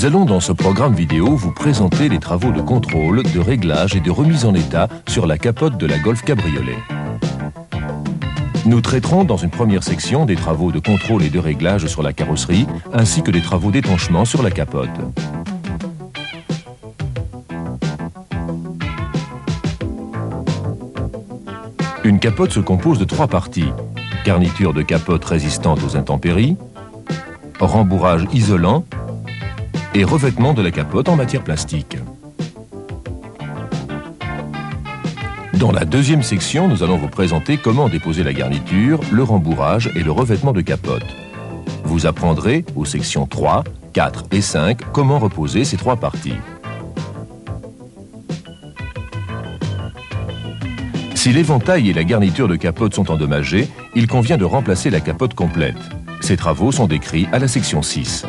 Nous allons dans ce programme vidéo vous présenter les travaux de contrôle, de réglage et de remise en état sur la capote de la Golf Cabriolet. Nous traiterons dans une première section des travaux de contrôle et de réglage sur la carrosserie, ainsi que des travaux d'étanchement sur la capote. Une capote se compose de 3 parties. Garniture de capote résistante aux intempéries, rembourrage isolant et revêtement de la capote en matière plastique. Dans la deuxième section, nous allons vous présenter comment déposer la garniture, le rembourrage et le revêtement de capote. Vous apprendrez aux sections 3, 4 et 5 comment reposer ces 3 parties. Si l'éventail et la garniture de capote sont endommagés, il convient de remplacer la capote complète. Ces travaux sont décrits à la section 6.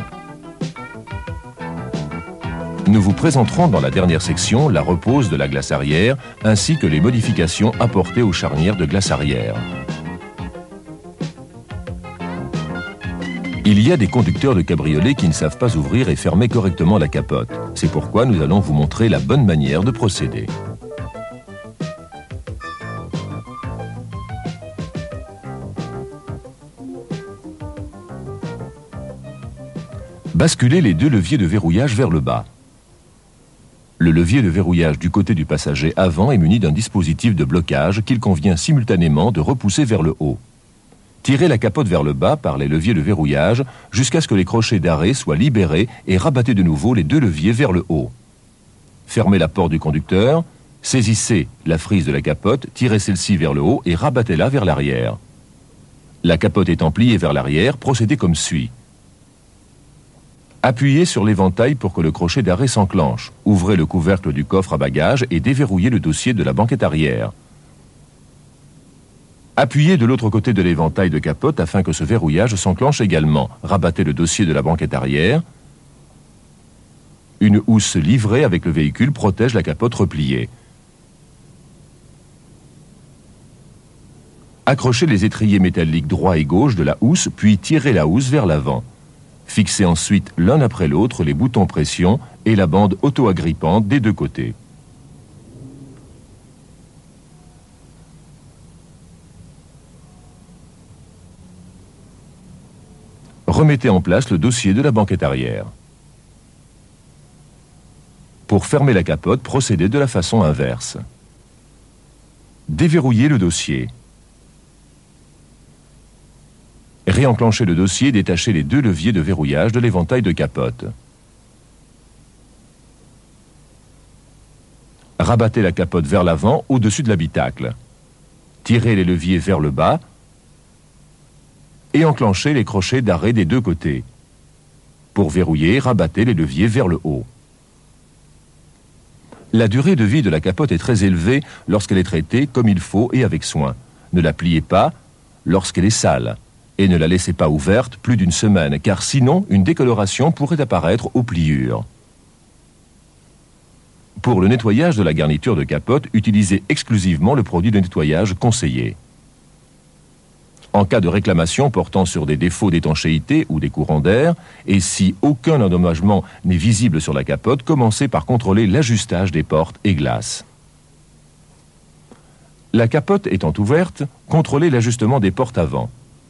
Nous vous présenterons dans la dernière section la repose de la glace arrière ainsi que les modifications apportées aux charnières de glace arrière. Il y a des conducteurs de cabriolet qui ne savent pas ouvrir et fermer correctement la capote. C'est pourquoi nous allons vous montrer la bonne manière de procéder. Basculez les 2 leviers de verrouillage vers le bas. Le levier de verrouillage du côté du passager avant est muni d'un dispositif de blocage qu'il convient simultanément de repousser vers le haut. Tirez la capote vers le bas par les leviers de verrouillage jusqu'à ce que les crochets d'arrêt soient libérés et rabattez de nouveau les 2 leviers vers le haut. Fermez la porte du conducteur, saisissez la frise de la capote, tirez celle-ci vers le haut et rabattez-la vers l'arrière. La capote étant pliée vers l'arrière, procédez comme suit. Appuyez sur l'éventail pour que le crochet d'arrêt s'enclenche. Ouvrez le couvercle du coffre à bagages et déverrouillez le dossier de la banquette arrière. Appuyez de l'autre côté de l'éventail de capote afin que ce verrouillage s'enclenche également. Rabattez le dossier de la banquette arrière. Une housse livrée avec le véhicule protège la capote repliée. Accrochez les étriers métalliques droit et gauche de la housse, puis tirez la housse vers l'avant. Fixez ensuite l'un après l'autre les boutons pression et la bande auto-agrippante des 2 côtés. Remettez en place le dossier de la banquette arrière. Pour fermer la capote, procédez de la façon inverse. Déverrouillez le dossier. Réenclenchez le dossier et détachez les 2 leviers de verrouillage de l'éventail de capote. Rabattez la capote vers l'avant au-dessus de l'habitacle. Tirez les leviers vers le bas et enclenchez les crochets d'arrêt des 2 côtés. Pour verrouiller, rabattez les leviers vers le haut. La durée de vie de la capote est très élevée lorsqu'elle est traitée comme il faut et avec soin. Ne la pliez pas lorsqu'elle est sale. Et ne la laissez pas ouverte plus d'1 semaine, car sinon, une décoloration pourrait apparaître aux pliures. Pour le nettoyage de la garniture de capote, utilisez exclusivement le produit de nettoyage conseillé. En cas de réclamation portant sur des défauts d'étanchéité ou des courants d'air, et si aucun endommagement n'est visible sur la capote, commencez par contrôler l'ajustage des portes et glaces. La capote étant ouverte, contrôlez l'ajustement des portes avant.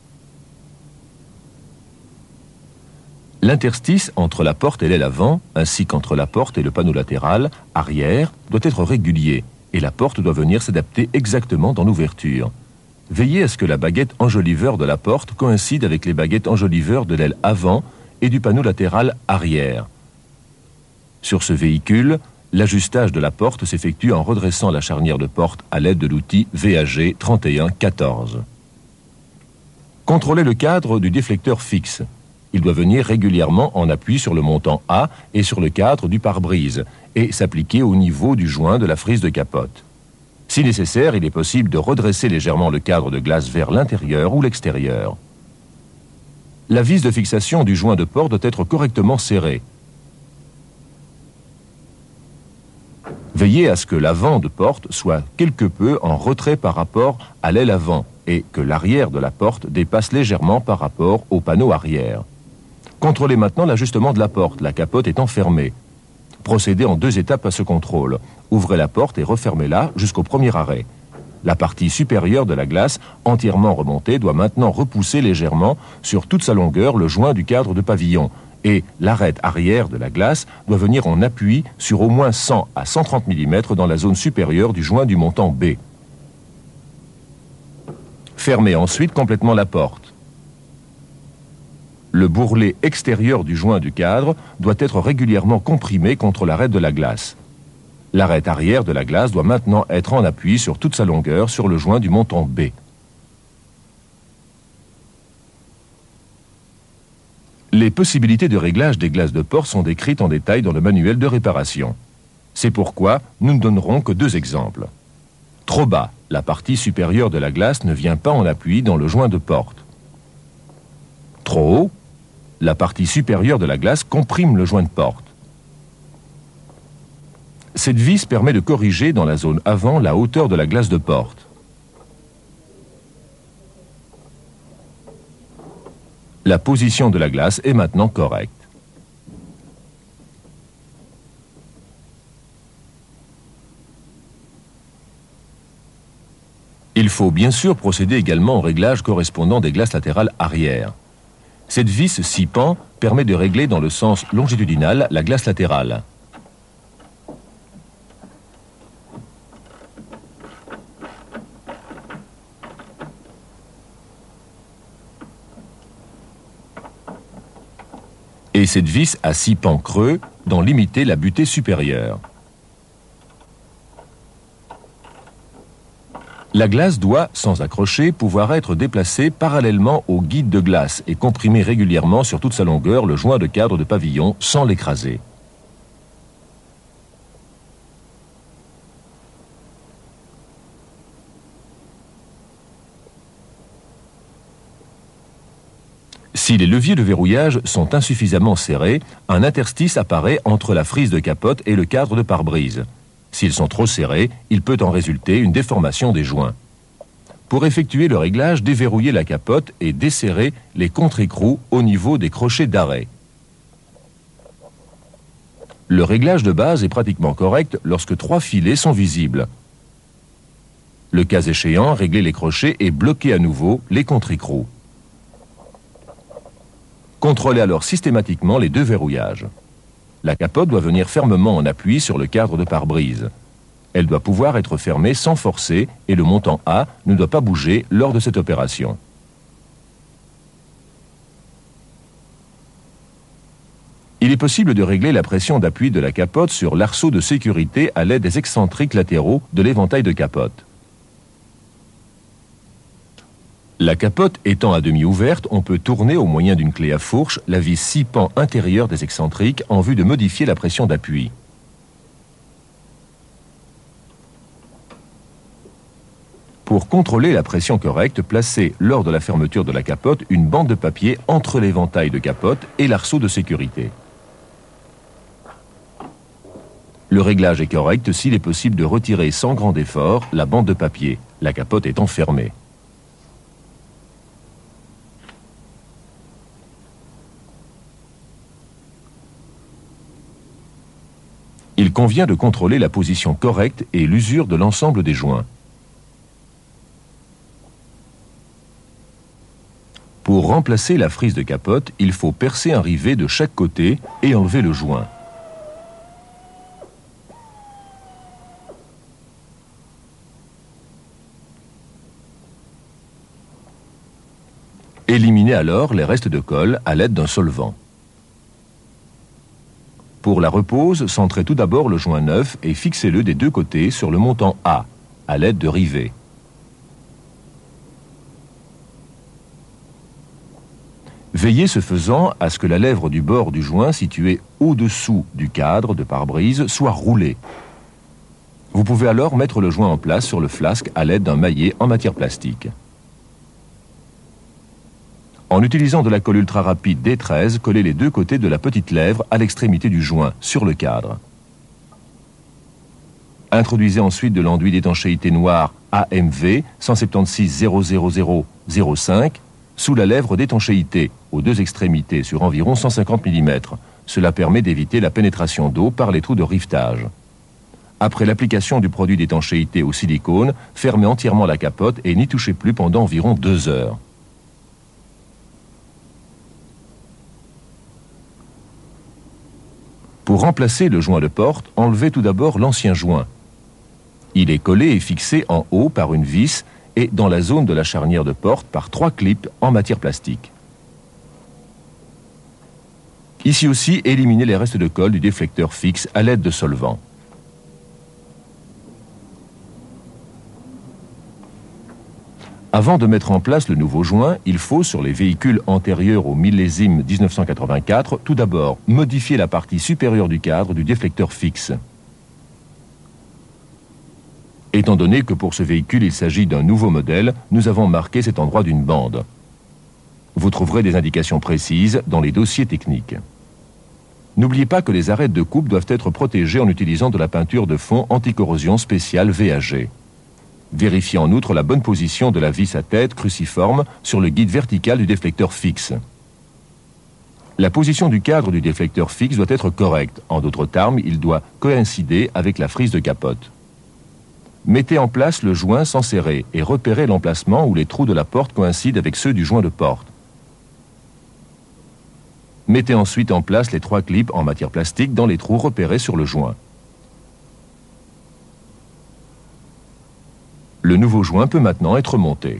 L'interstice entre la porte et l'aile avant, ainsi qu'entre la porte et le panneau latéral, arrière, doit être régulier et la porte doit venir s'adapter exactement dans l'ouverture. Veillez à ce que la baguette enjoliveur de la porte coïncide avec les baguettes enjoliveurs de l'aile avant et du panneau latéral arrière. Sur ce véhicule, l'ajustage de la porte s'effectue en redressant la charnière de porte à l'aide de l'outil VAG 3114. Contrôlez le cadre du déflecteur fixe. Il doit venir régulièrement en appui sur le montant A et sur le cadre du pare-brise et s'appliquer au niveau du joint de la frise de capote. Si nécessaire, il est possible de redresser légèrement le cadre de glace vers l'intérieur ou l'extérieur. La vis de fixation du joint de porte doit être correctement serrée. Veillez à ce que l'avant de porte soit quelque peu en retrait par rapport à l'aile avant et que l'arrière de la porte dépasse légèrement par rapport au panneau arrière. Contrôlez maintenant l'ajustement de la porte, la capote étant fermée. Procédez en 2 étapes à ce contrôle. Ouvrez la porte et refermez-la jusqu'au premier arrêt. La partie supérieure de la glace, entièrement remontée, doit maintenant repousser légèrement sur toute sa longueur le joint du cadre de pavillon. Et l'arête arrière de la glace doit venir en appui sur au moins 100 à 130 mm dans la zone supérieure du joint du montant B. Fermez ensuite complètement la porte. Le bourrelet extérieur du joint du cadre doit être régulièrement comprimé contre l'arête de la glace. L'arête arrière de la glace doit maintenant être en appui sur toute sa longueur sur le joint du montant B. Les possibilités de réglage des glaces de porte sont décrites en détail dans le manuel de réparation. C'est pourquoi nous ne donnerons que 2 exemples. Trop bas, la partie supérieure de la glace ne vient pas en appui dans le joint de porte. Trop haut, la partie supérieure de la glace comprime le joint de porte. Cette vis permet de corriger dans la zone avant la hauteur de la glace de porte. La position de la glace est maintenant correcte. Il faut bien sûr procéder également au réglage correspondant des glaces latérales arrière. Cette vis 6 pans permet de régler dans le sens longitudinal la glace latérale. Et cette vis à 6 pans creux d'en limiter la butée supérieure. La glace doit, sans accrocher, pouvoir être déplacée parallèlement au guide de glace et comprimer régulièrement sur toute sa longueur le joint de cadre de pavillon sans l'écraser. Si les leviers de verrouillage sont insuffisamment serrés, un interstice apparaît entre la frise de capote et le cadre de pare-brise. S'ils sont trop serrés, il peut en résulter une déformation des joints. Pour effectuer le réglage, déverrouillez la capote et desserrez les contre-écrous au niveau des crochets d'arrêt. Le réglage de base est pratiquement correct lorsque 3 filets sont visibles. Le cas échéant, réglez les crochets et bloquez à nouveau les contre-écrous. Contrôlez alors systématiquement les 2 verrouillages. La capote doit venir fermement en appui sur le cadre de pare-brise. Elle doit pouvoir être fermée sans forcer et le montant A ne doit pas bouger lors de cette opération. Il est possible de régler la pression d'appui de la capote sur l'arceau de sécurité à l'aide des excentriques latéraux de l'éventail de capote. La capote étant à demi ouverte, on peut tourner au moyen d'une clé à fourche la vis 6 pans intérieure des excentriques en vue de modifier la pression d'appui. Pour contrôler la pression correcte, placez lors de la fermeture de la capote une bande de papier entre l'éventail de capote et l'arceau de sécurité. Le réglage est correct s'il est possible de retirer sans grand effort la bande de papier, la capote étant fermée. Il convient de contrôler la position correcte et l'usure de l'ensemble des joints. Pour remplacer la frise de capote, il faut percer un rivet de chaque côté et enlever le joint. Éliminez alors les restes de colle à l'aide d'un solvant. Pour la repose, centrez tout d'abord le joint neuf et fixez-le des 2 côtés sur le montant A, à l'aide de rivets. Veillez ce faisant à ce que la lèvre du bord du joint situé au-dessous du cadre de pare-brise soit roulée. Vous pouvez alors mettre le joint en place sur le flasque à l'aide d'un maillet en matière plastique. En utilisant de la colle ultra rapide D13, collez les 2 côtés de la petite lèvre à l'extrémité du joint, sur le cadre. Introduisez ensuite de l'enduit d'étanchéité noir AMV 176 000 05 sous la lèvre d'étanchéité, aux deux extrémités, sur environ 150 mm. Cela permet d'éviter la pénétration d'eau par les trous de rivetage. Après l'application du produit d'étanchéité au silicone, fermez entièrement la capote et n'y touchez plus pendant environ 2 heures. Pour remplacer le joint de porte, enlevez tout d'abord l'ancien joint. Il est collé et fixé en haut par une vis et dans la zone de la charnière de porte par 3 clips en matière plastique. Ici aussi, éliminez les restes de colle du déflecteur fixe à l'aide de solvant. Avant de mettre en place le nouveau joint, il faut, sur les véhicules antérieurs au millésime 1984, tout d'abord modifier la partie supérieure du cadre du déflecteur fixe. Étant donné que pour ce véhicule il s'agit d'un nouveau modèle, nous avons marqué cet endroit d'une bande. Vous trouverez des indications précises dans les dossiers techniques. N'oubliez pas que les arêtes de coupe doivent être protégées en utilisant de la peinture de fond anticorrosion spéciale VAG. Vérifiez en outre la bonne position de la vis à tête cruciforme sur le guide vertical du déflecteur fixe. La position du cadre du déflecteur fixe doit être correcte. En d'autres termes, il doit coïncider avec la frise de capote. Mettez en place le joint sans serrer et repérez l'emplacement où les trous de la porte coïncident avec ceux du joint de porte. Mettez ensuite en place les 3 clips en matière plastique dans les trous repérés sur le joint. Le nouveau joint peut maintenant être monté.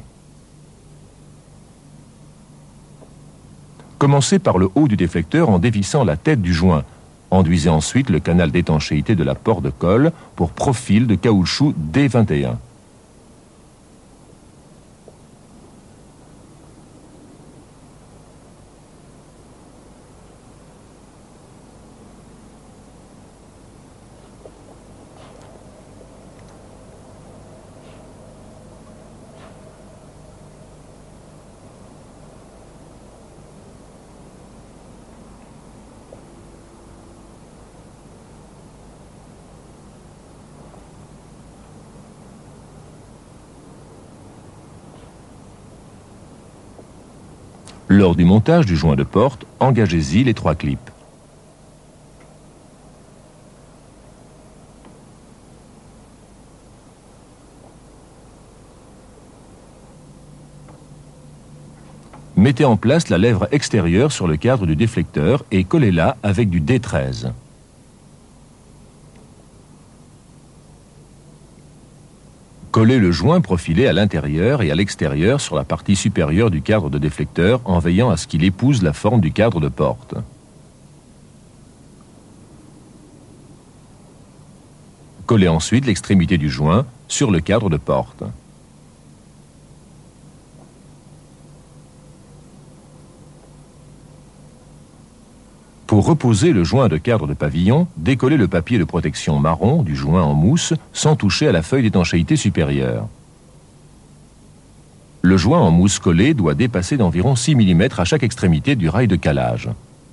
Commencez par le haut du déflecteur en dévissant la tête du joint. Enduisez ensuite le canal d'étanchéité de la porte de colle pour profil de caoutchouc D21. Lors du montage du joint de porte, engagez-y les 3 clips. Mettez en place la lèvre extérieure sur le cadre du déflecteur et collez-la avec du D13. Collez le joint profilé à l'intérieur et à l'extérieur sur la partie supérieure du cadre de déflecteur en veillant à ce qu'il épouse la forme du cadre de porte. Collez ensuite l'extrémité du joint sur le cadre de porte. Pour reposer le joint de cadre de pavillon, décollez le papier de protection marron du joint en mousse sans toucher à la feuille d'étanchéité supérieure. Le joint en mousse collée doit dépasser d'environ 6 mm à chaque extrémité du rail de calage.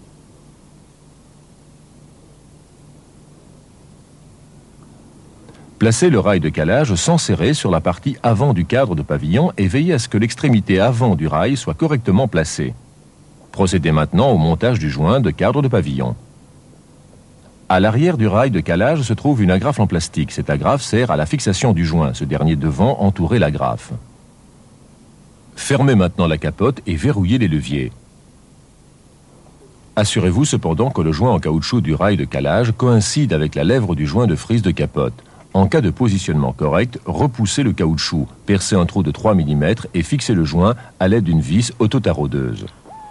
Placez le rail de calage sans serrer sur la partie avant du cadre de pavillon et veillez à ce que l'extrémité avant du rail soit correctement placée. Procédez maintenant au montage du joint de cadre de pavillon. À l'arrière du rail de calage se trouve une agrafe en plastique. Cette agrafe sert à la fixation du joint, ce dernier devant entourer l'agrafe. Fermez maintenant la capote et verrouillez les leviers. Assurez-vous cependant que le joint en caoutchouc du rail de calage coïncide avec la lèvre du joint de frise de capote. En cas de positionnement correct, repoussez le caoutchouc, percez un trou de 3 mm et fixez le joint à l'aide d'une vis autotaraudeuse.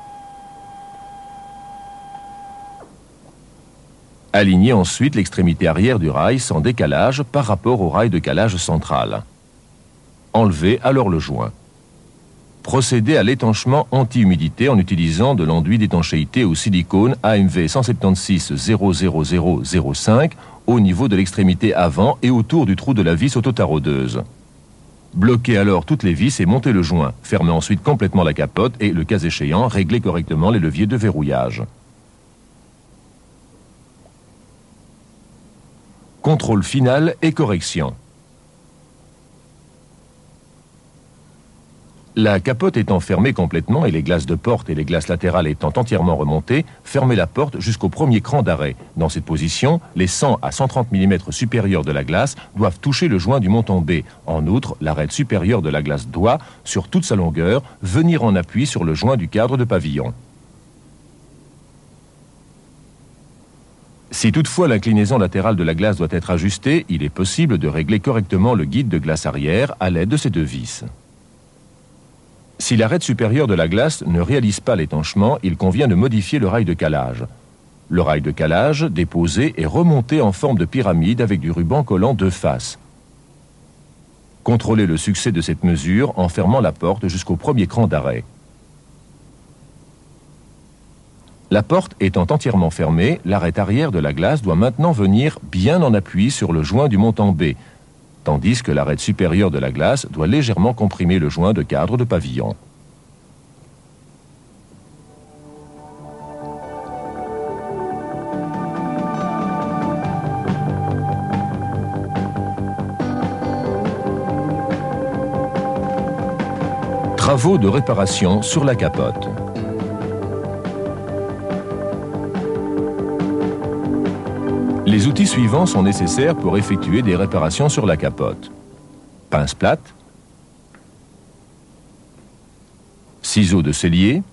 Alignez ensuite l'extrémité arrière du rail sans décalage par rapport au rail de calage central. Enlevez alors le joint. Procédez à l'étanchement anti-humidité en utilisant de l'enduit d'étanchéité au silicone AMV 176 00005 au niveau de l'extrémité avant et autour du trou de la vis autotaraudeuse. Bloquez alors toutes les vis et montez le joint. Fermez ensuite complètement la capote et, le cas échéant, réglez correctement les leviers de verrouillage. Contrôle final et correction. La capote étant fermée complètement et les glaces de porte et les glaces latérales étant entièrement remontées, fermez la porte jusqu'au premier cran d'arrêt. Dans cette position, les 100 à 130 mm supérieurs de la glace doivent toucher le joint du montant B. En outre, l'arête supérieure de la glace doit, sur toute sa longueur, venir en appui sur le joint du cadre de pavillon. Si toutefois l'inclinaison latérale de la glace doit être ajustée, il est possible de régler correctement le guide de glace arrière à l'aide de ces deux vis. Si l'arête supérieure de la glace ne réalise pas l'étanchement, il convient de modifier le rail de calage. Le rail de calage, déposé, est remonté en forme de pyramide avec du ruban collant deux faces. Contrôlez le succès de cette mesure en fermant la porte jusqu'au premier cran d'arrêt. La porte étant entièrement fermée, l'arête arrière de la glace doit maintenant venir bien en appui sur le joint du montant B, tandis que l'arête supérieure de la glace doit légèrement comprimer le joint de cadre de pavillon. Travaux de réparation sur la capote. Les outils suivants sont nécessaires pour effectuer des réparations sur la capote. Pince plate, ciseaux de sellier,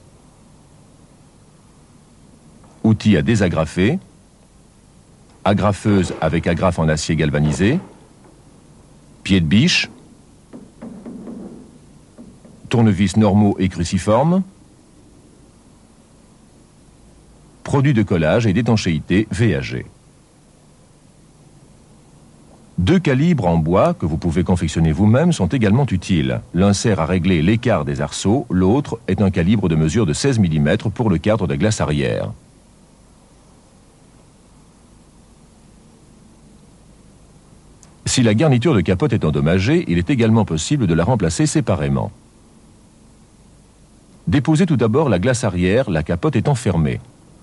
outils à désagrafer, agrafeuse avec agrafe en acier galvanisé, pied de biche, tournevis normaux et cruciformes, produits de collage et d'étanchéité VAG. Deux calibres en bois que vous pouvez confectionner vous-même sont également utiles. L'un sert à régler l'écart des arceaux, l'autre est un calibre de mesure de 16 mm pour le cadre de glace arrière. Si la garniture de capote est endommagée, il est également possible de la remplacer séparément. Déposez tout d'abord la glace arrière, la capote étant fermée.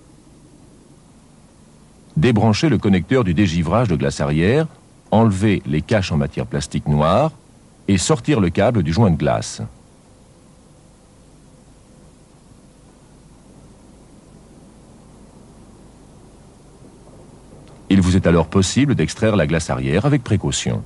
Débranchez le connecteur du dégivrage de glace arrière, enlever les caches en matière plastique noire et sortir le câble du joint de glace. Il vous est alors possible d'extraire la glace arrière avec précaution.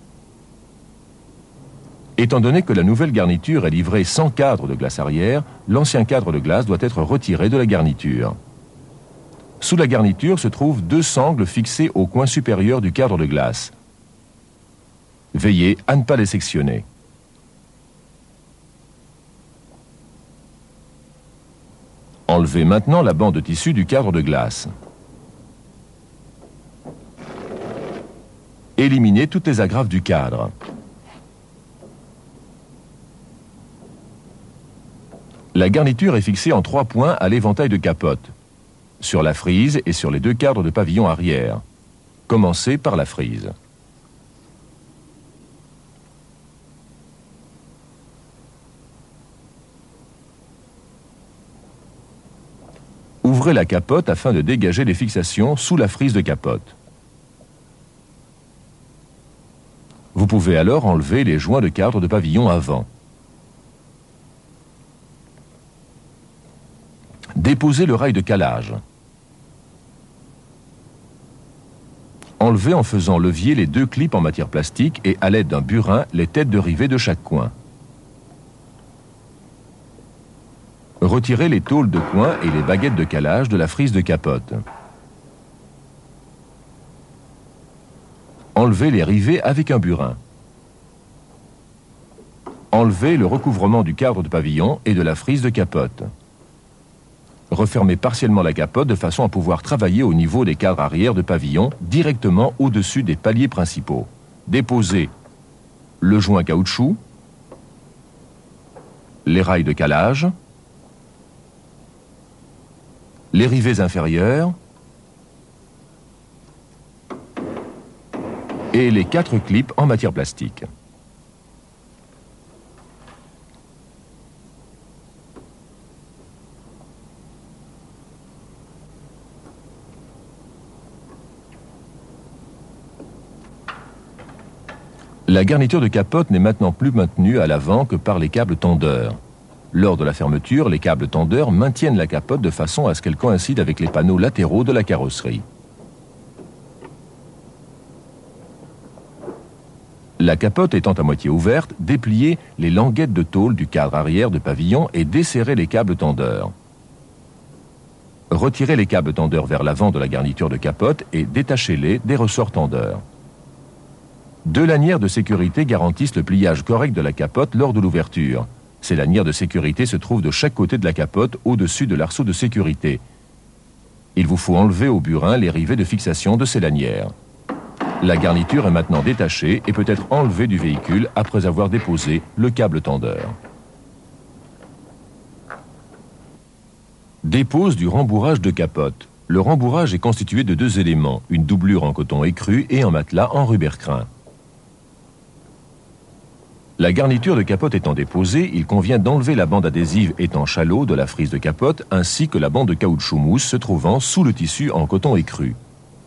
Étant donné que la nouvelle garniture est livrée sans cadre de glace arrière, l'ancien cadre de glace doit être retiré de la garniture. Sous la garniture se trouvent deux sangles fixées au coin supérieur du cadre de glace. Veillez à ne pas les sectionner. Enlevez maintenant la bande de tissu du cadre de glace. Éliminez toutes les agrafes du cadre. La garniture est fixée en 3 points à l'éventail de capote, sur la frise et sur les deux cadres de pavillon arrière. Commencez par la frise. Ouvrez la capote afin de dégager les fixations sous la frise de capote. Vous pouvez alors enlever les joints de cadre de pavillon avant. Déposez le rail de calage. Enlevez en faisant levier les deux clips en matière plastique et à l'aide d'un burin les têtes de rivets de chaque coin. Retirez les tôles de coin et les baguettes de calage de la frise de capote. Enlevez les rivets avec un burin. Enlevez le recouvrement du cadre de pavillon et de la frise de capote. Refermez partiellement la capote de façon à pouvoir travailler au niveau des cadres arrière de pavillon directement au-dessus des paliers principaux. Déposez le joint caoutchouc, les rails de calage, les rivets inférieurs et les 4 clips en matière plastique. La garniture de capote n'est maintenant plus maintenue à l'avant que par les câbles tendeurs. Lors de la fermeture, les câbles tendeurs maintiennent la capote de façon à ce qu'elle coïncide avec les panneaux latéraux de la carrosserie. La capote étant à moitié ouverte, dépliez les languettes de tôle du cadre arrière de pavillon et desserrez les câbles tendeurs. Retirez les câbles tendeurs vers l'avant de la garniture de capote et détachez-les des ressorts tendeurs. 2 lanières de sécurité garantissent le pliage correct de la capote lors de l'ouverture. Ces lanières de sécurité se trouvent de chaque côté de la capote au-dessus de l'arceau de sécurité. Il vous faut enlever au burin les rivets de fixation de ces lanières. La garniture est maintenant détachée et peut être enlevée du véhicule après avoir déposé le câble tendeur. Dépose du rembourrage de capote. Le rembourrage est constitué de 2 éléments, une doublure en coton écru et un matelas en rubber-crin. La garniture de capote étant déposée, il convient d'enlever la bande adhésive étanche à l'eau de la frise de capote ainsi que la bande de caoutchouc mousse se trouvant sous le tissu en coton écru.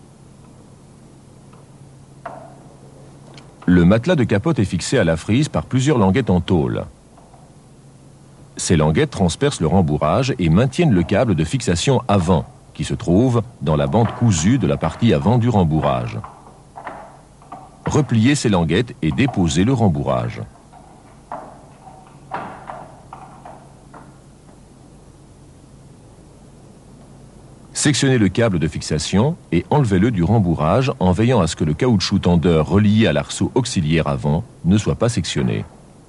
Le matelas de capote est fixé à la frise par plusieurs languettes en tôle. Ces languettes transpercent le rembourrage et maintiennent le câble de fixation avant, qui se trouve dans la bande cousue de la partie avant du rembourrage. Repliez ces languettes et déposez le rembourrage. Sectionnez le câble de fixation et enlevez-le du rembourrage en veillant à ce que le caoutchouc tendeur relié à l'arceau auxiliaire avant ne soit pas sectionné.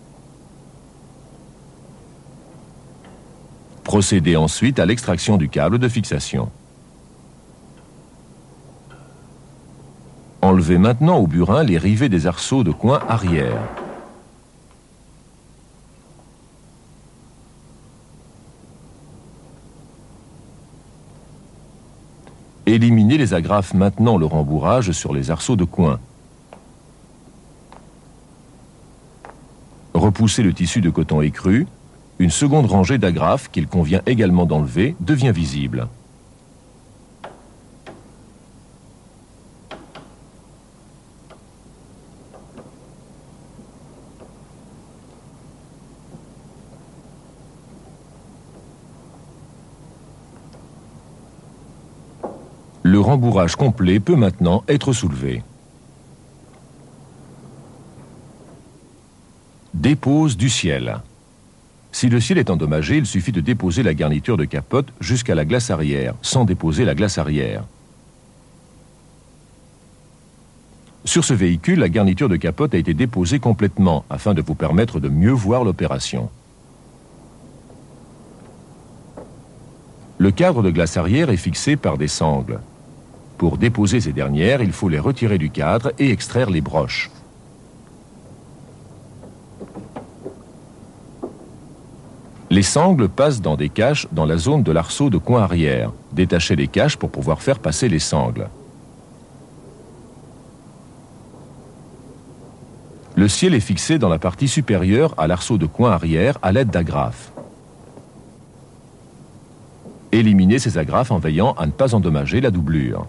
Procédez ensuite à l'extraction du câble de fixation. Enlevez maintenant au burin les rivets des arceaux de coin arrière. Éliminez les agrafes maintenant le rembourrage sur les arceaux de coin. Repoussez le tissu de coton écru. Une seconde rangée d'agrafes qu'il convient également d'enlever devient visible. Le rembourrage complet peut maintenant être soulevé. Dépose du ciel. Si le ciel est endommagé, il suffit de déposer la garniture de capote jusqu'à la glace arrière, sans déposer la glace arrière. Sur ce véhicule, la garniture de capote a été déposée complètement afin de vous permettre de mieux voir l'opération. Le cadre de glace arrière est fixé par des sangles. Pour déposer ces dernières, il faut les retirer du cadre et extraire les broches. Les sangles passent dans des caches dans la zone de l'arceau de coin arrière. Détachez les caches pour pouvoir faire passer les sangles. Le ciel est fixé dans la partie supérieure à l'arceau de coin arrière à l'aide d'agrafes. Éliminez ces agrafes en veillant à ne pas endommager la doublure.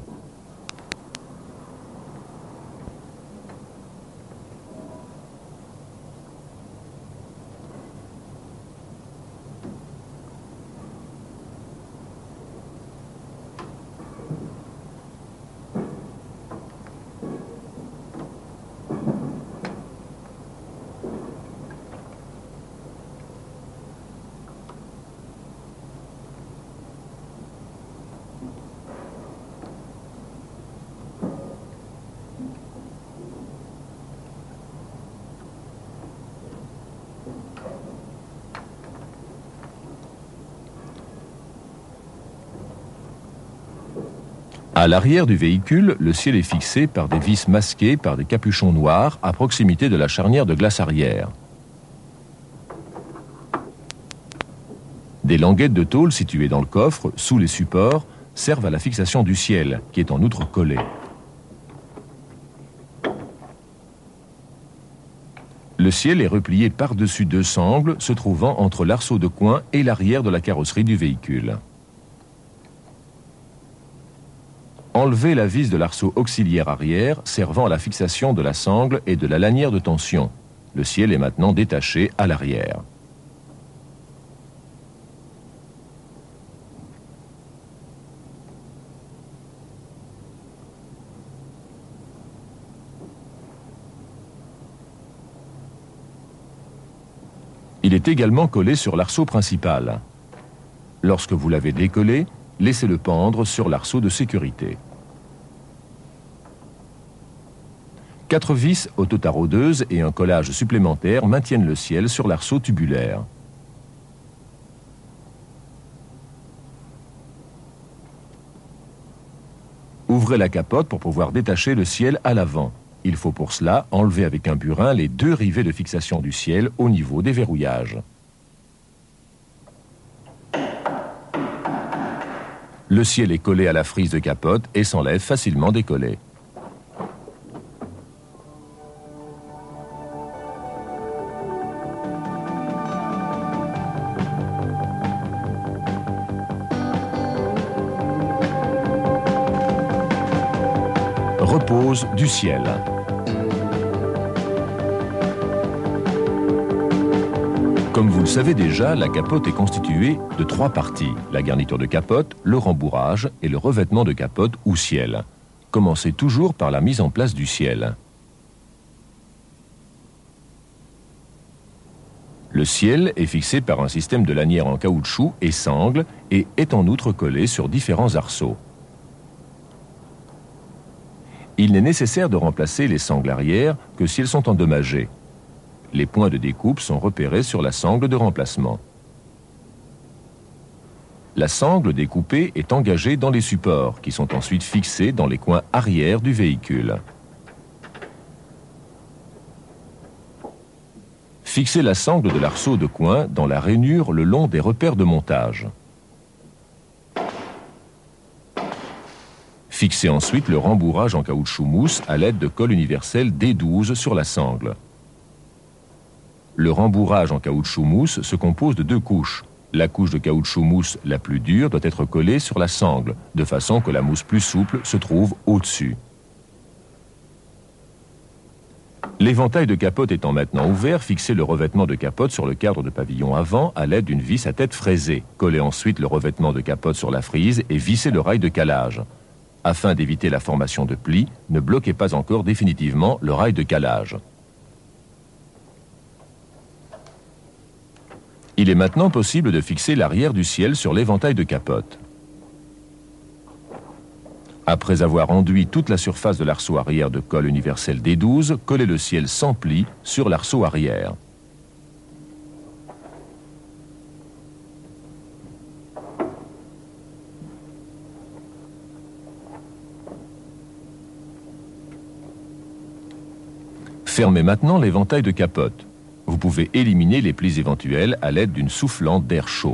À l'arrière du véhicule, le ciel est fixé par des vis masquées par des capuchons noirs à proximité de la charnière de glace arrière. Des languettes de tôle situées dans le coffre, sous les supports, servent à la fixation du ciel, qui est en outre collé. Le ciel est replié par-dessus 2 sangles se trouvant entre l'arceau de coin et l'arrière de la carrosserie du véhicule. Enlevez la vis de l'arceau auxiliaire arrière servant à la fixation de la sangle et de la lanière de tension. Le ciel est maintenant détaché à l'arrière. Il est également collé sur l'arceau principal. Lorsque vous l'avez décollé, laissez-le pendre sur l'arceau de sécurité. 4 vis autotaraudeuses et un collage supplémentaire maintiennent le ciel sur l'arceau tubulaire. Ouvrez la capote pour pouvoir détacher le ciel à l'avant. Il faut pour cela enlever avec un burin les 2 rivets de fixation du ciel au niveau des verrouillages. Le ciel est collé à la frise de capote et s'enlève facilement décollé. Repose du ciel. Comme vous le savez déjà, la capote est constituée de 3 parties. La garniture de capote, le rembourrage et le revêtement de capote ou ciel. Commencez toujours par la mise en place du ciel. Le ciel est fixé par un système de lanières en caoutchouc et sangle et est en outre collé sur différents arceaux. Il n'est nécessaire de remplacer les sangles arrière que si elles sont endommagées. Les points de découpe sont repérés sur la sangle de remplacement. La sangle découpée est engagée dans les supports, qui sont ensuite fixés dans les coins arrière du véhicule. Fixez la sangle de l'arceau de coin dans la rainure le long des repères de montage. Fixez ensuite le rembourrage en caoutchouc mousse à l'aide de colle universelle D12 sur la sangle. Le rembourrage en caoutchouc mousse se compose de 2 couches. La couche de caoutchouc mousse la plus dure doit être collée sur la sangle, de façon que la mousse plus souple se trouve au-dessus. L'éventail de capote étant maintenant ouvert, fixez le revêtement de capote sur le cadre de pavillon avant à l'aide d'une vis à tête fraisée. Collez ensuite le revêtement de capote sur la frise et vissez le rail de calage. Afin d'éviter la formation de plis, ne bloquez pas encore définitivement le rail de calage. Il est maintenant possible de fixer l'arrière du ciel sur l'éventail de capote. Après avoir enduit toute la surface de l'arceau arrière de colle universelle D12, collez le ciel sans pli sur l'arceau arrière. Fermez maintenant l'éventail de capote. Vous pouvez éliminer les plis éventuels à l'aide d'une soufflante d'air chaud.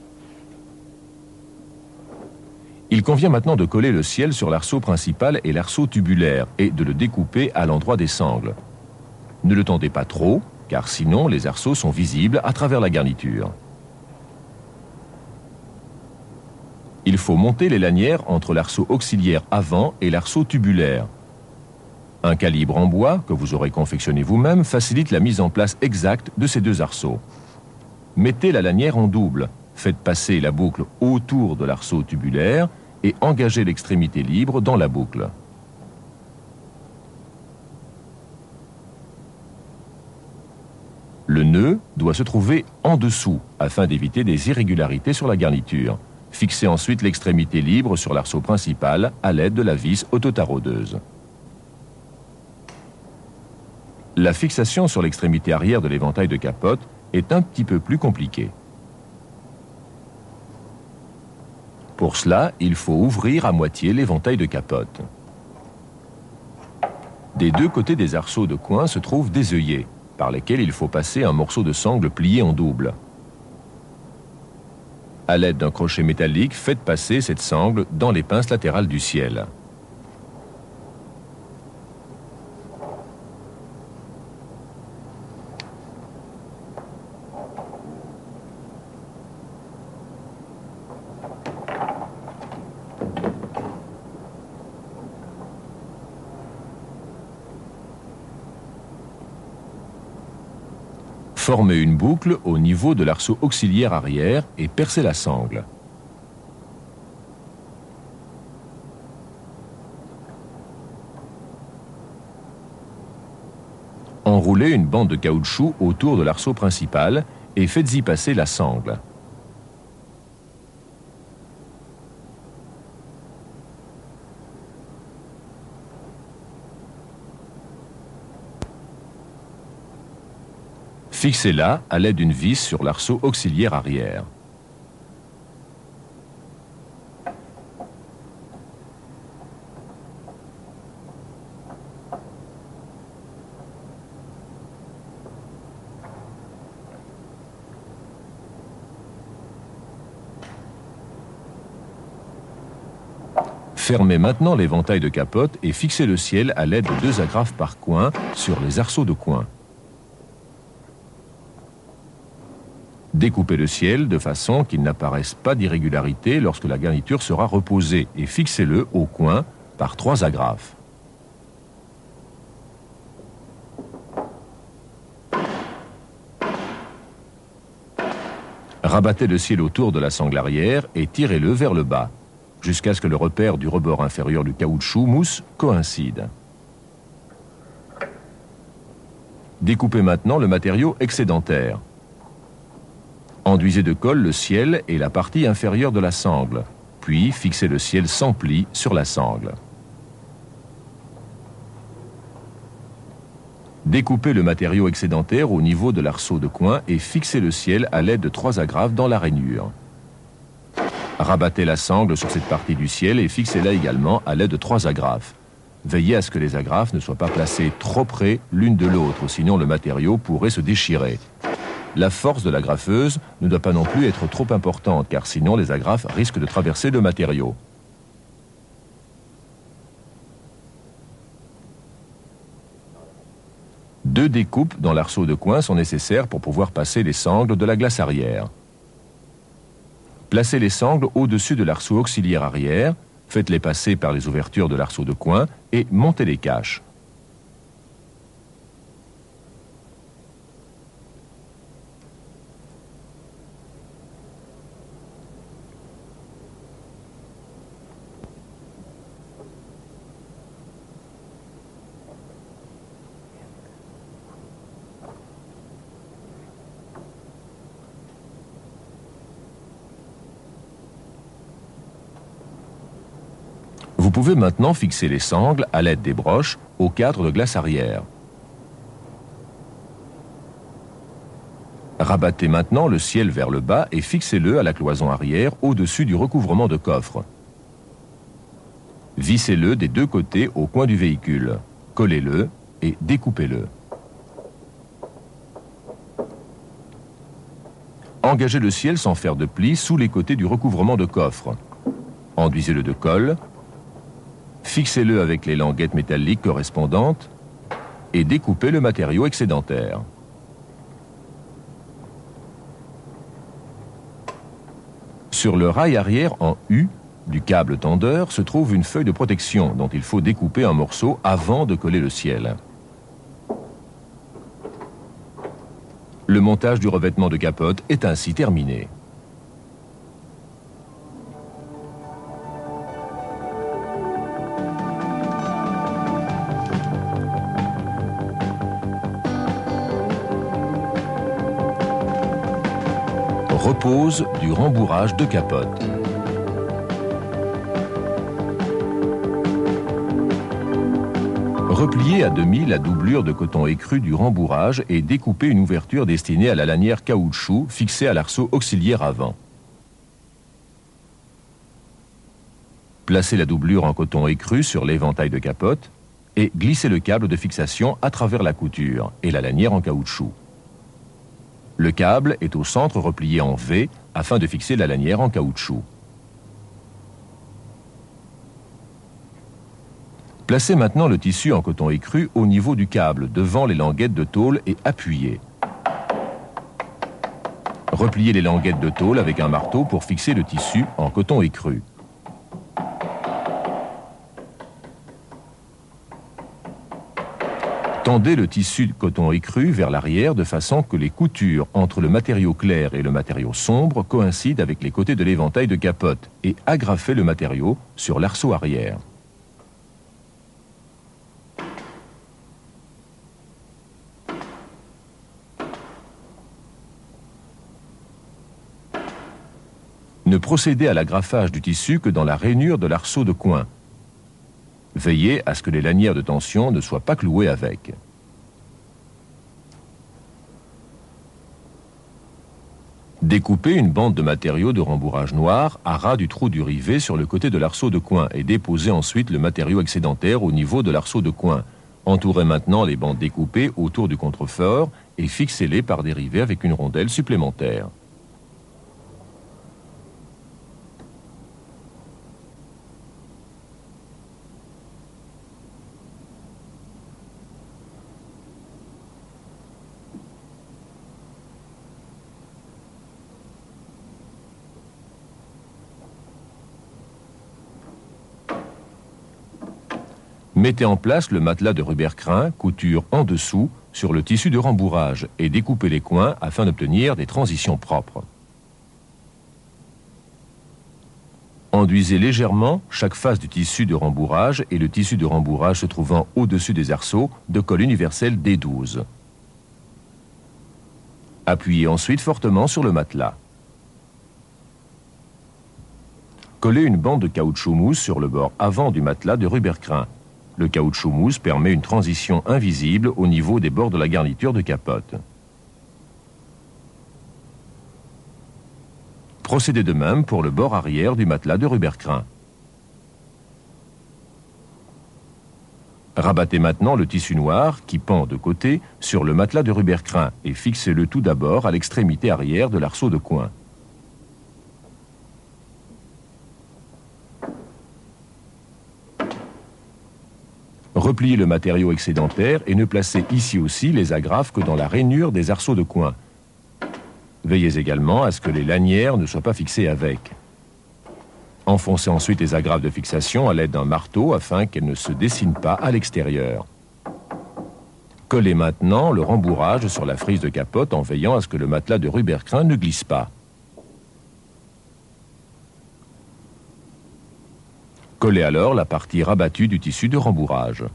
Il convient maintenant de coller le ciel sur l'arceau principal et l'arceau tubulaire et de le découper à l'endroit des sangles. Ne le tendez pas trop, car sinon les arceaux sont visibles à travers la garniture. Il faut monter les lanières entre l'arceau auxiliaire avant et l'arceau tubulaire. Un calibre en bois, que vous aurez confectionné vous-même, facilite la mise en place exacte de ces 2 arceaux. Mettez la lanière en double, faites passer la boucle autour de l'arceau tubulaire et engagez l'extrémité libre dans la boucle. Le nœud doit se trouver en dessous, afin d'éviter des irrégularités sur la garniture. Fixez ensuite l'extrémité libre sur l'arceau principal à l'aide de la vis autotaraudeuse. La fixation sur l'extrémité arrière de l'éventail de capote est un petit peu plus compliquée. Pour cela, il faut ouvrir à moitié l'éventail de capote. Des 2 côtés des arceaux de coin se trouvent des œillets, par lesquels il faut passer un morceau de sangle plié en double. À l'aide d'un crochet métallique, faites passer cette sangle dans les pinces latérales du ciel. Formez une boucle au niveau de l'arceau auxiliaire arrière et percez la sangle. Enroulez une bande de caoutchouc autour de l'arceau principal et faites-y passer la sangle. Fixez-la à l'aide d'une vis sur l'arceau auxiliaire arrière. Fermez maintenant l'éventail de capote et fixez le ciel à l'aide de 2 agrafes par coin sur les arceaux de coin. Découpez le ciel de façon qu'il n'apparaisse pas d'irrégularité lorsque la garniture sera reposée et fixez-le au coin par 3 agrafes. Rabattez le ciel autour de la sangle arrière et tirez-le vers le bas, jusqu'à ce que le repère du rebord inférieur du caoutchouc mousse coïncide. Découpez maintenant le matériau excédentaire. Enduisez de colle le ciel et la partie inférieure de la sangle, puis fixez le ciel sans pli sur la sangle. Découpez le matériau excédentaire au niveau de l'arceau de coin et fixez le ciel à l'aide de 3 agrafes dans la rainure. Rabattez la sangle sur cette partie du ciel et fixez-la également à l'aide de 3 agrafes. Veillez à ce que les agrafes ne soient pas placées trop près l'une de l'autre, sinon le matériau pourrait se déchirer. La force de l'agrafeuse ne doit pas non plus être trop importante, car sinon les agrafes risquent de traverser le matériau. Deux découpes dans l'arceau de coin sont nécessaires pour pouvoir passer les sangles de la glace arrière. Placez les sangles au-dessus de l'arceau auxiliaire arrière, faites-les passer par les ouvertures de l'arceau de coin et montez les caches. Vous pouvez maintenant fixer les sangles à l'aide des broches au cadre de glace arrière. Rabattez maintenant le ciel vers le bas et fixez-le à la cloison arrière au-dessus du recouvrement de coffre. Vissez-le des 2 côtés au coin du véhicule. Collez-le et découpez-le. Engagez le ciel sans faire de plis sous les côtés du recouvrement de coffre. Enduisez-le de colle. Fixez-le avec les languettes métalliques correspondantes et découpez le matériau excédentaire. Sur le rail arrière en U du câble tendeur se trouve une feuille de protection dont il faut découper un morceau avant de coller le ciel. Le montage du revêtement de capote est ainsi terminé. Repose du rembourrage de capote. Repliez à demi la doublure de coton écru du rembourrage et découpez une ouverture destinée à la lanière caoutchouc fixée à l'arceau auxiliaire avant. Placez la doublure en coton écru sur l'éventail de capote et glissez le câble de fixation à travers la couture et la lanière en caoutchouc. Le câble est au centre replié en V afin de fixer la lanière en caoutchouc. Placez maintenant le tissu en coton écru au niveau du câble, devant les languettes de tôle et appuyez. Repliez les languettes de tôle avec un marteau pour fixer le tissu en coton écru. Tendez le tissu de coton écru vers l'arrière de façon que les coutures entre le matériau clair et le matériau sombre coïncident avec les côtés de l'éventail de capote et agrafez le matériau sur l'arceau arrière. Ne procédez à l'agrafage du tissu que dans la rainure de l'arceau de coin. Veillez à ce que les lanières de tension ne soient pas clouées avec. Découpez une bande de matériau de rembourrage noir à ras du trou du rivet sur le côté de l'arceau de coin et déposez ensuite le matériau excédentaire au niveau de l'arceau de coin. Entourez maintenant les bandes découpées autour du contrefort et fixez-les par des rivets avec une rondelle supplémentaire. Mettez en place le matelas de Rubber-Crin, couture en dessous, sur le tissu de rembourrage et découpez les coins afin d'obtenir des transitions propres. Enduisez légèrement chaque face du tissu de rembourrage et le tissu de rembourrage se trouvant au-dessus des arceaux de colle universelle D12. Appuyez ensuite fortement sur le matelas. Collez une bande de caoutchouc mousse sur le bord avant du matelas de Rubber-Crin. Le caoutchouc mousse permet une transition invisible au niveau des bords de la garniture de capote. Procédez de même pour le bord arrière du matelas de Rubber-Crin. Rabattez maintenant le tissu noir qui pend de côté sur le matelas de Rubber-Crin et fixez-le tout d'abord à l'extrémité arrière de l'arceau de coin. Repliez le matériau excédentaire et ne placez ici aussi les agrafes que dans la rainure des arceaux de coin. Veillez également à ce que les lanières ne soient pas fixées avec. Enfoncez ensuite les agrafes de fixation à l'aide d'un marteau afin qu'elles ne se dessinent pas à l'extérieur. Collez maintenant le rembourrage sur la frise de capote en veillant à ce que le matelas de Rubber-Crin ne glisse pas. Collez alors la partie rabattue du tissu de rembourrage.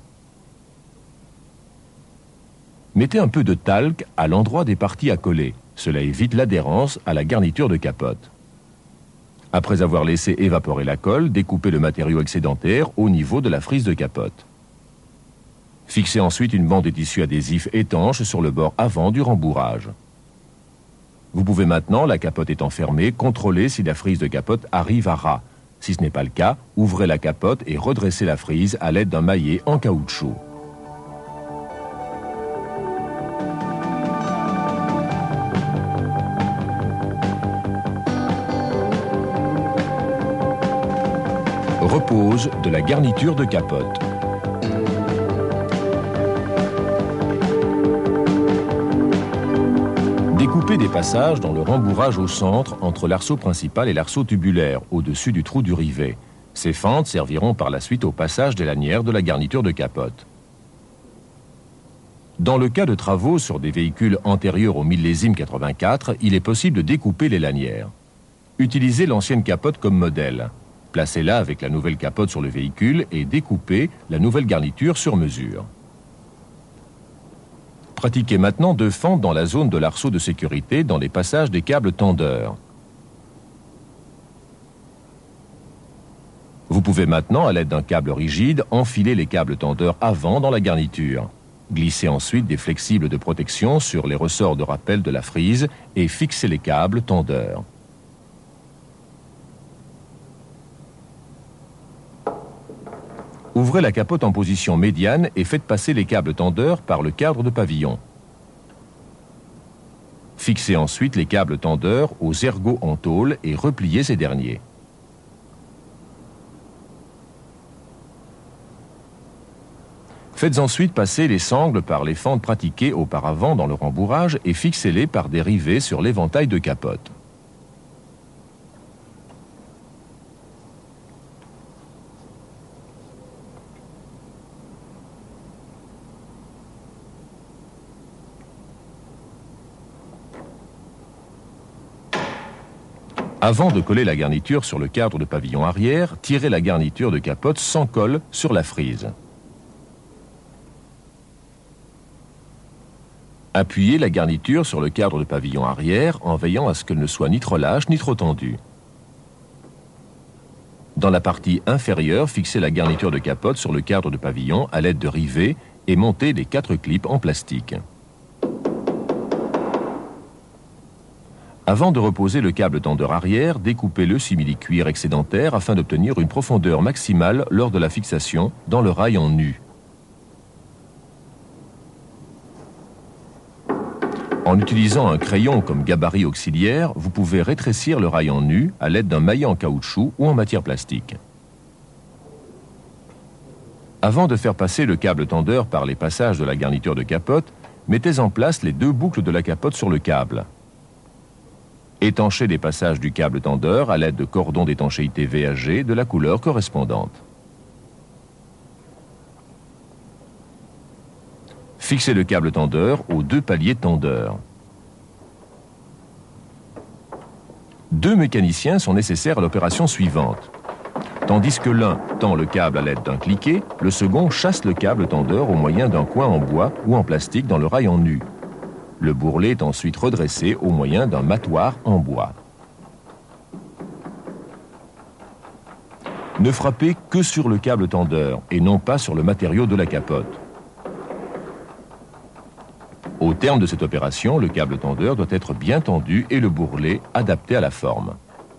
Mettez un peu de talc à l'endroit des parties à coller. Cela évite l'adhérence à la garniture de capote. Après avoir laissé évaporer la colle, découpez le matériau excédentaire au niveau de la frise de capote. Fixez ensuite une bande de tissu adhésif étanche sur le bord avant du rembourrage. Vous pouvez maintenant, la capote étant fermée, contrôler si la frise de capote arrive à ras. Si ce n'est pas le cas, ouvrez la capote et redressez la frise à l'aide d'un maillet en caoutchouc. Repose de la garniture de capote. Découpez des passages dans le rembourrage au centre entre l'arceau principal et l'arceau tubulaire, au-dessus du trou du rivet. Ces fentes serviront par la suite au passage des lanières de la garniture de capote. Dans le cas de travaux sur des véhicules antérieurs au millésime 84, il est possible de découper les lanières. Utilisez l'ancienne capote comme modèle. Placez-la avec la nouvelle capote sur le véhicule et découpez la nouvelle garniture sur mesure. Pratiquez maintenant deux fentes dans la zone de l'arceau de sécurité dans les passages des câbles tendeurs. Vous pouvez maintenant, à l'aide d'un câble rigide, enfiler les câbles tendeurs avant dans la garniture. Glissez ensuite des flexibles de protection sur les ressorts de rappel de la frise et fixez les câbles tendeurs. Ouvrez la capote en position médiane et faites passer les câbles tendeurs par le cadre de pavillon. Fixez ensuite les câbles tendeurs aux ergots en tôle et repliez ces derniers. Faites ensuite passer les sangles par les fentes pratiquées auparavant dans le rembourrage et fixez-les par des rivets sur l'éventail de capote. Avant de coller la garniture sur le cadre de pavillon arrière, tirez la garniture de capote sans colle sur la frise. Appuyez la garniture sur le cadre de pavillon arrière en veillant à ce qu'elle ne soit ni trop lâche ni trop tendue. Dans la partie inférieure, fixez la garniture de capote sur le cadre de pavillon à l'aide de rivets et montez les 4 clips en plastique. Avant de reposer le câble tendeur arrière, découpez le simili-cuir excédentaire afin d'obtenir une profondeur maximale lors de la fixation dans le rail en nu. En utilisant un crayon comme gabarit auxiliaire, vous pouvez rétrécir le rail en nu à l'aide d'un maillet en caoutchouc ou en matière plastique. Avant de faire passer le câble tendeur par les passages de la garniture de capote, mettez en place les 2 boucles de la capote sur le câble. Étanchez les passages du câble tendeur à l'aide de cordons d'étanchéité VAG de la couleur correspondante. Fixez le câble tendeur aux 2 paliers tendeurs. 2 mécaniciens sont nécessaires à l'opération suivante. Tandis que l'un tend le câble à l'aide d'un cliquet, le second chasse le câble tendeur au moyen d'un coin en bois ou en plastique dans le rail en nu. Le bourrelet est ensuite redressé au moyen d'un matoir en bois. Ne frappez que sur le câble tendeur et non pas sur le matériau de la capote. Au terme de cette opération, le câble tendeur doit être bien tendu et le bourrelet adapté à la forme.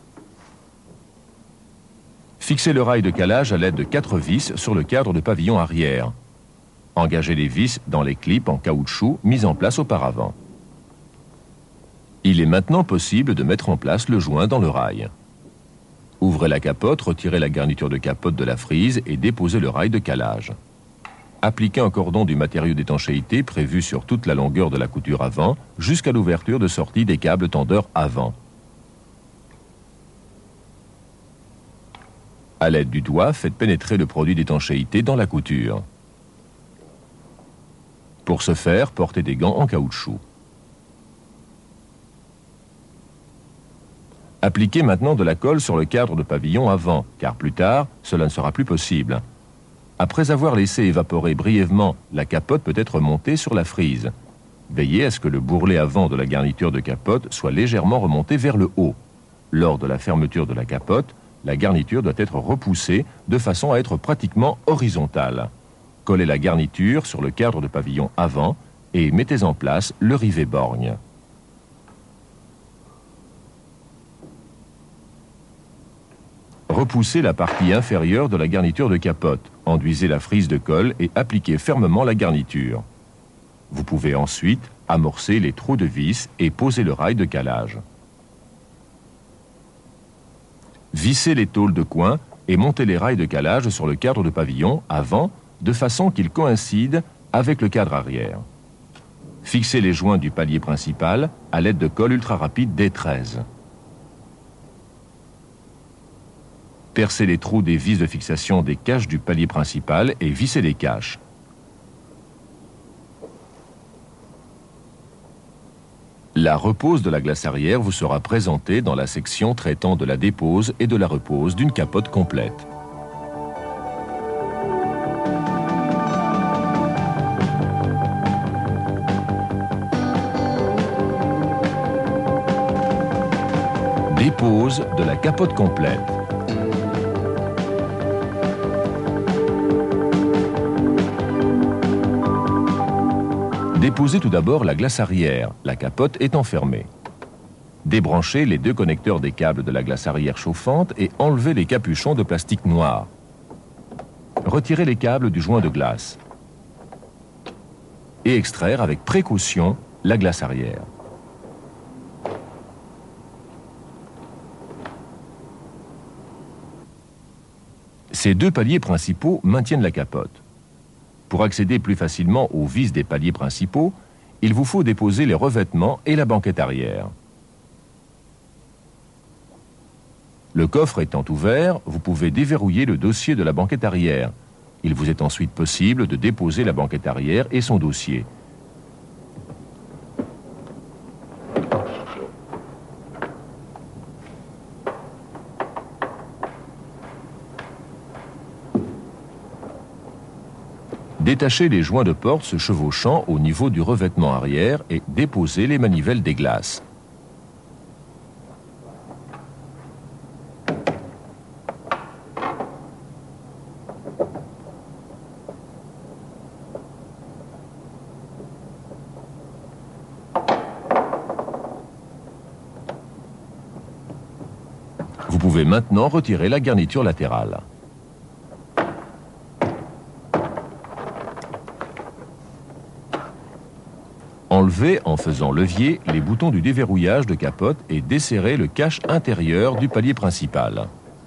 Fixez le rail de calage à l'aide de 4 vis sur le cadre de pavillon arrière. Engagez les vis dans les clips en caoutchouc mis en place auparavant. Il est maintenant possible de mettre en place le joint dans le rail. Ouvrez la capote, retirez la garniture de capote de la frise et déposez le rail de calage. Appliquez un cordon du matériau d'étanchéité prévu sur toute la longueur de la couture avant jusqu'à l'ouverture de sortie des câbles tendeurs avant. À l'aide du doigt, faites pénétrer le produit d'étanchéité dans la couture. Pour ce faire, portez des gants en caoutchouc. Appliquez maintenant de la colle sur le cadre de pavillon avant, car plus tard, cela ne sera plus possible. Après avoir laissé évaporer brièvement, la capote peut être montée sur la frise. Veillez à ce que le bourrelet avant de la garniture de capote soit légèrement remonté vers le haut. Lors de la fermeture de la capote, la garniture doit être repoussée de façon à être pratiquement horizontale. Collez la garniture sur le cadre de pavillon avant et mettez en place le rivet borgne. Repoussez la partie inférieure de la garniture de capote, enduisez la frise de colle et appliquez fermement la garniture. Vous pouvez ensuite amorcer les trous de vis et poser le rail de calage. Vissez les tôles de coin et montez les rails de calage sur le cadre de pavillon avant de façon qu'ils coïncident avec le cadre arrière. Fixez les joints du palier principal à l'aide de colle ultra rapide D13. Percez les trous des vis de fixation des caches du palier principal et vissez les caches. La repose de la glace arrière vous sera présentée dans la section traitant de la dépose et de la repose d'une capote complète. Dépose de la capote complète. Déposez tout d'abord la glace arrière, la capote étant fermée. Débranchez les 2 connecteurs des câbles de la glace arrière chauffante et enlevez les capuchons de plastique noir. Retirez les câbles du joint de glace et extraire avec précaution la glace arrière. Ces 2 paliers principaux maintiennent la capote. Pour accéder plus facilement aux vis des paliers principaux, il vous faut déposer les revêtements et la banquette arrière. Le coffre étant ouvert, vous pouvez déverrouiller le dossier de la banquette arrière. Il vous est ensuite possible de déposer la banquette arrière et son dossier. Détachez les joints de porte se chevauchant au niveau du revêtement arrière et déposez les manivelles des glaces. Vous pouvez maintenant retirer la garniture latérale. Enlevez, en faisant levier, les boutons du déverrouillage de capote et desserrez le cache intérieur du palier principal.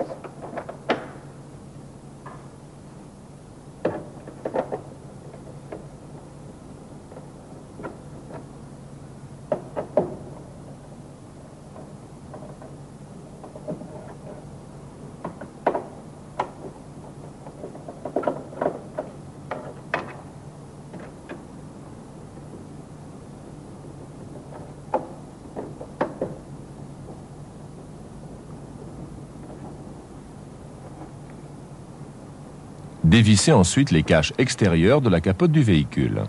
Dévissez ensuite les caches extérieures de la capote du véhicule.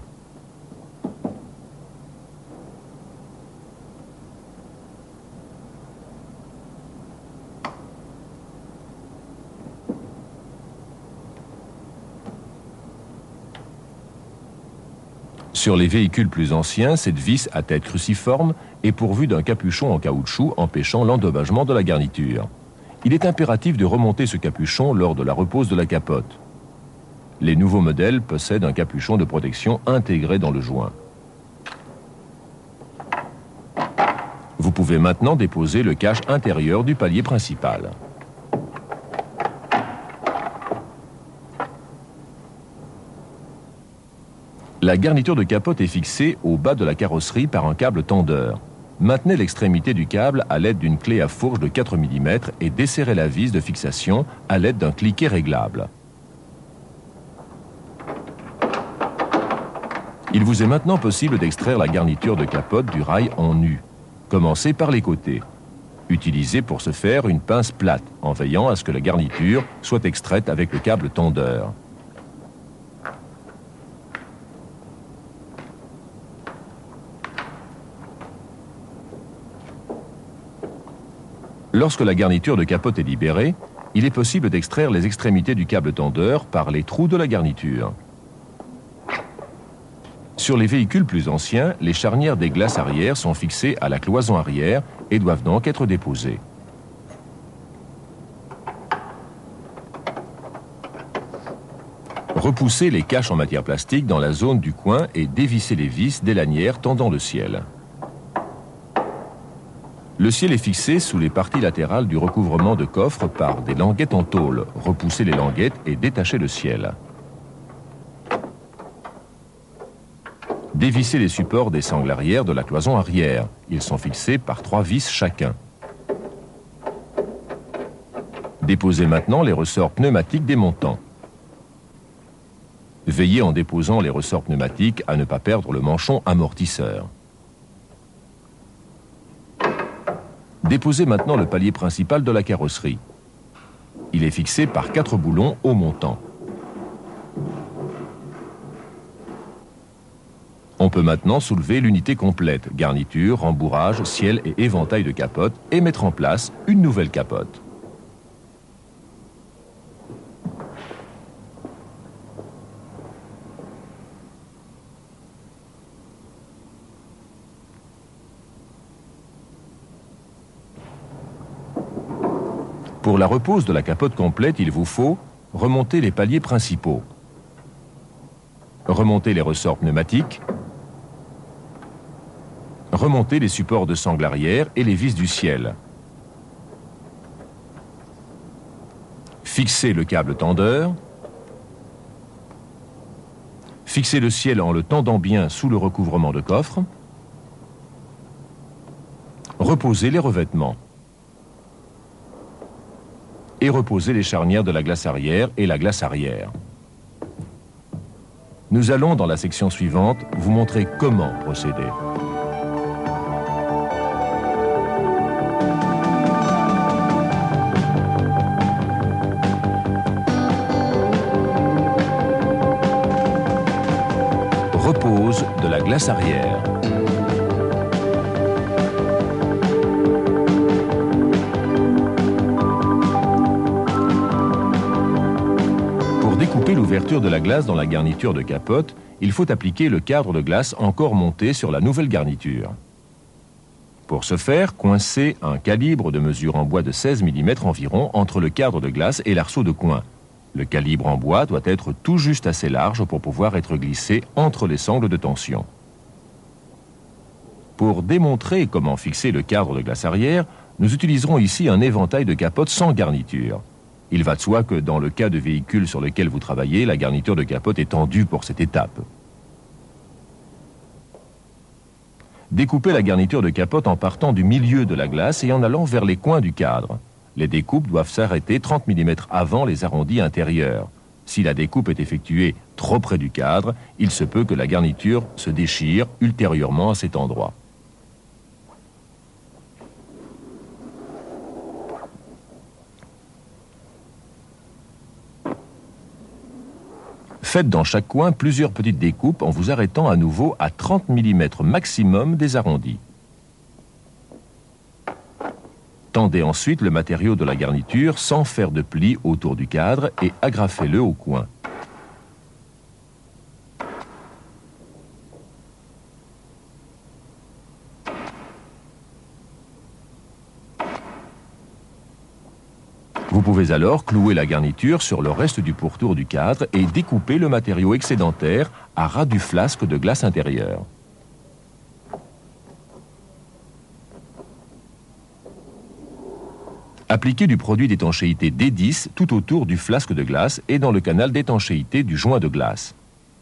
Sur les véhicules plus anciens, cette vis à tête cruciforme est pourvue d'un capuchon en caoutchouc empêchant l'endommagement de la garniture. Il est impératif de remonter ce capuchon lors de la repose de la capote. Les nouveaux modèles possèdent un capuchon de protection intégré dans le joint. Vous pouvez maintenant déposer le cache intérieur du palier principal. La garniture de capote est fixée au bas de la carrosserie par un câble tendeur. Maintenez l'extrémité du câble à l'aide d'une clé à fourche de 4 mm et desserrez la vis de fixation à l'aide d'un cliquet réglable. Il vous est maintenant possible d'extraire la garniture de capote du rail en nu. Commencez par les côtés. Utilisez pour ce faire une pince plate, en veillant à ce que la garniture soit extraite avec le câble tendeur. Lorsque la garniture de capote est libérée, il est possible d'extraire les extrémités du câble tendeur par les trous de la garniture. Sur les véhicules plus anciens, les charnières des glaces arrière sont fixées à la cloison arrière et doivent donc être déposées. Repoussez les caches en matière plastique dans la zone du coin et dévissez les vis des lanières tendant le ciel. Le ciel est fixé sous les parties latérales du recouvrement de coffre par des languettes en tôle. Repoussez les languettes et détachez le ciel. Dévissez les supports des sangles arrière de la cloison arrière. Ils sont fixés par 3 vis chacun. Déposez maintenant les ressorts pneumatiques des montants. Veillez en déposant les ressorts pneumatiques à ne pas perdre le manchon amortisseur. Déposez maintenant le palier principal de la carrosserie. Il est fixé par 4 boulons au montant. On peut maintenant soulever l'unité complète, garniture, rembourrage, ciel et éventail de capote, et mettre en place une nouvelle capote. Pour la repose de la capote complète, il vous faut remonter les paliers principaux, remonter les ressorts pneumatiques, remonter les supports de sangle arrière et les vis du ciel. Fixer le câble tendeur. Fixer le ciel en le tendant bien sous le recouvrement de coffre. Reposer les revêtements. Et reposer les charnières de la glace arrière et la glace arrière. Nous allons, dans la section suivante, vous montrer comment procéder. glace arrière. Pour découper l'ouverture de la glace dans la garniture de capote, il faut appliquer le cadre de glace encore monté sur la nouvelle garniture. Pour ce faire, coincez un calibre de mesure en bois de 16 mm environ entre le cadre de glace et l'arceau de coin. Le calibre en bois doit être tout juste assez large pour pouvoir être glissé entre les sangles de tension. Pour démontrer comment fixer le cadre de glace arrière, nous utiliserons ici un éventail de capote sans garniture. Il va de soi que dans le cas de véhicule sur lequel vous travaillez, la garniture de capote est tendue pour cette étape. Découpez la garniture de capote en partant du milieu de la glace et en allant vers les coins du cadre. Les découpes doivent s'arrêter 30 mm avant les arrondis intérieurs. Si la découpe est effectuée trop près du cadre, il se peut que la garniture se déchire ultérieurement à cet endroit. Faites dans chaque coin plusieurs petites découpes en vous arrêtant à nouveau à 30 mm maximum des arrondis. Tendez ensuite le matériau de la garniture sans faire de plis autour du cadre et agrafez-le au coin. Vous pouvez alors clouer la garniture sur le reste du pourtour du cadre et découper le matériau excédentaire à ras du flasque de glace intérieure. Appliquez du produit d'étanchéité D10 tout autour du flasque de glace et dans le canal d'étanchéité du joint de glace.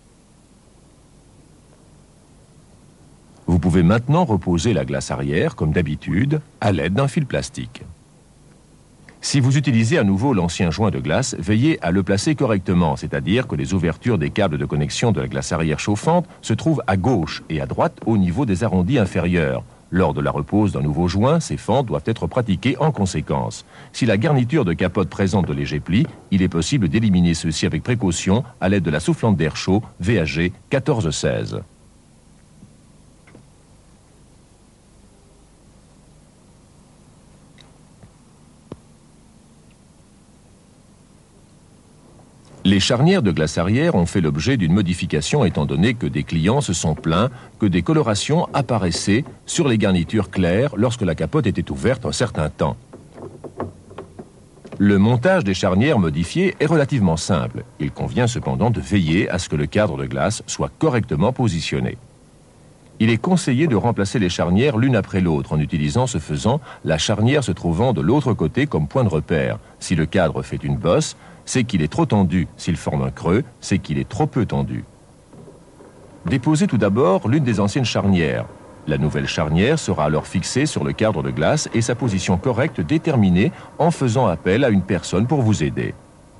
Vous pouvez maintenant reposer la glace arrière, comme d'habitude, à l'aide d'un fil plastique. Si vous utilisez à nouveau l'ancien joint de glace, veillez à le placer correctement, c'est-à-dire que les ouvertures des câbles de connexion de la glace arrière chauffante se trouvent à gauche et à droite au niveau des arrondis inférieurs. Lors de la repose d'un nouveau joint, ces fentes doivent être pratiquées en conséquence. Si la garniture de capote présente de légers plis, il est possible d'éliminer ceux-ci avec précaution à l'aide de la soufflante d'air chaud VAG 1416. Les charnières de glace arrière ont fait l'objet d'une modification étant donné que des clients se sont plaints que des colorations apparaissaient sur les garnitures claires lorsque la capote était ouverte un certain temps. Le montage des charnières modifiées est relativement simple. Il convient cependant de veiller à ce que le cadre de glace soit correctement positionné. Il est conseillé de remplacer les charnières l'une après l'autre en utilisant ce faisant la charnière se trouvant de l'autre côté comme point de repère. Si le cadre fait une bosse, c'est qu'il est trop tendu. S'il forme un creux, c'est qu'il est trop peu tendu. Déposez tout d'abord l'une des anciennes charnières. La nouvelle charnière sera alors fixée sur le cadre de glace et sa position correcte déterminée en faisant appel à une personne pour vous aider.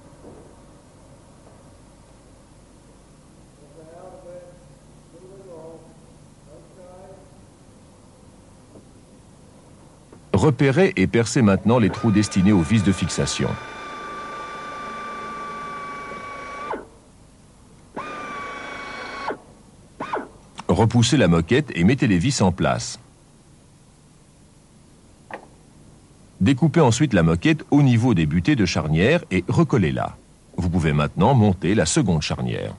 Repérez et percez maintenant les trous destinés aux vis de fixation. Repoussez la moquette et mettez les vis en place. Découpez ensuite la moquette au niveau des butées de charnière et recollez-la. Vous pouvez maintenant monter la seconde charnière.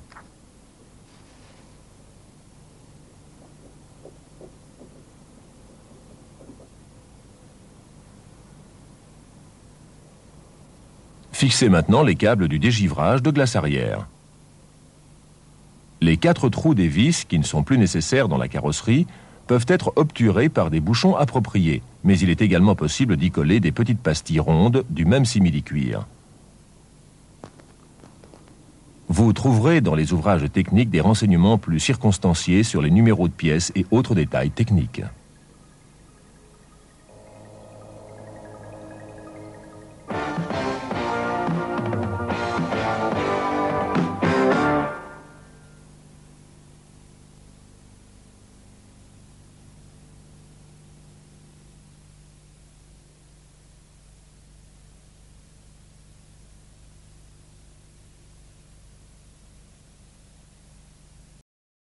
Fixez maintenant les câbles du dégivrage de glace arrière. Les 4 trous des vis, qui ne sont plus nécessaires dans la carrosserie, peuvent être obturés par des bouchons appropriés, mais il est également possible d'y coller des petites pastilles rondes du même simili-cuir. Vous trouverez dans les ouvrages techniques des renseignements plus circonstanciés sur les numéros de pièces et autres détails techniques.